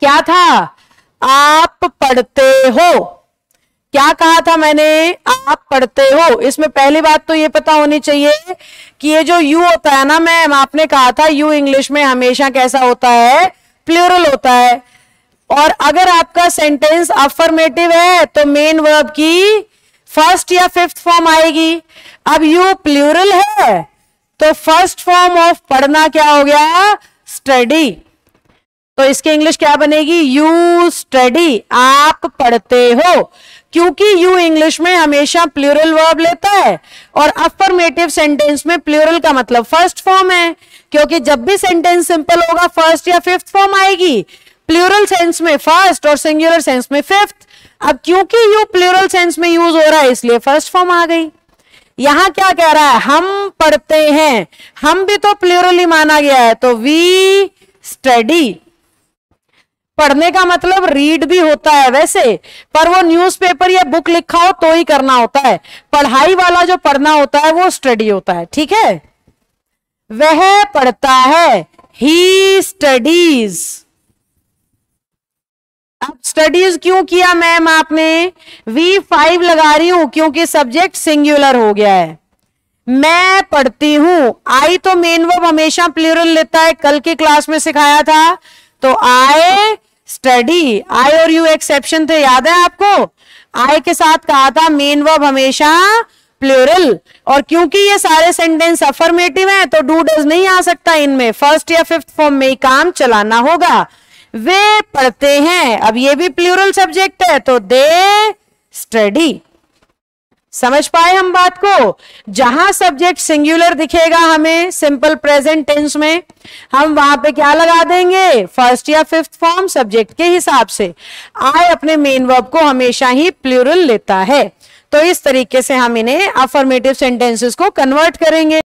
क्या था? आप पढ़ते हो। क्या कहा था मैंने? आप पढ़ते हो। इसमें पहली बात तो ये पता होनी चाहिए कि ये जो यू होता है ना मैम, आपने कहा था यू इंग्लिश में हमेशा कैसा होता है? प्लूरल होता है। और अगर आपका सेंटेंस अफर्मेटिव है तो मेन वर्ब की फर्स्ट या फिफ्थ फॉर्म आएगी। अब यू प्लूरल है तो फर्स्ट फॉर्म ऑफ पढ़ना क्या हो गया? स्टडी। तो इसकी इंग्लिश क्या बनेगी? You study. आप पढ़ते हो। क्योंकि यू इंग्लिश में हमेशा प्लूरल वर्ब लेता है और अफर्मेटिव सेंटेंस में प्लूरल का मतलब फर्स्ट फॉर्म है, क्योंकि जब भी सेंटेंस सिंपल होगा फर्स्ट या फिफ्थ फॉर्म आएगी। प्लूरल सेंस में फर्स्ट और सिंगुलर सेंस में फिफ्थ। अब क्योंकि यू प्लूरल सेंस में यूज हो रहा है इसलिए फर्स्ट फॉर्म आ गई। यहां क्या कह रहा है? हम पढ़ते हैं। हम भी तो प्लूरल ही माना गया है, तो वी स्टडी। पढ़ने का मतलब रीड भी होता है वैसे, पर वो न्यूज़पेपर या बुक लिखा हो तो ही करना होता है। पढ़ाई वाला जो पढ़ना होता है वो स्टडी होता है। ठीक है, वह पढ़ता है। He studies. अब स्टडीज क्यों किया मैम आपने? V5 लगा रही हूं क्योंकि सब्जेक्ट सिंगुलर हो गया है। मैं पढ़ती हूं। आई तो मेन वर्ब हमेशा प्लूरल लेता है, कल की क्लास में सिखाया था। तो आई स्टडी। आई और यू एक्सेप्शन थे, याद है आपको? आई के साथ कहा था मेन वर्ब हमेशा प्लूरल। और क्योंकि ये सारे सेंटेंस अफर्मेटिव हैं तो डू डज नहीं आ सकता इनमें, फर्स्ट या फिफ्थ फॉर्म में ही काम चलाना होगा। वे पढ़ते हैं। अब ये भी प्लूरल सब्जेक्ट है तो दे स्टडी। समझ पाए हम बात को? जहां सब्जेक्ट सिंगुलर दिखेगा हमें सिंपल प्रेजेंट टेंस में, हम वहां पे क्या लगा देंगे? फर्स्ट या फिफ्थ फॉर्म सब्जेक्ट के हिसाब से। आई अपने मेन वर्ब को हमेशा ही प्लूरल लेता है। तो इस तरीके से हम इन्हें अफर्मेटिव सेंटेंसेस को कन्वर्ट करेंगे।